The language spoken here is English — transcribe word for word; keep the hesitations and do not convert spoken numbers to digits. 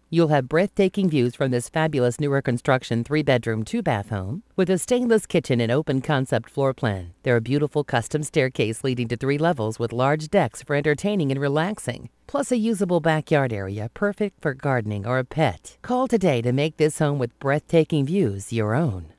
You'll have breathtaking views from this fabulous newer construction three-bedroom, two-bath home with a stainless kitchen and open concept floor plan. There are beautiful custom staircase leading to three levels with large decks for entertaining and relaxing, plus a usable backyard area perfect for gardening or a pet. Call today to make this home with breathtaking views your own.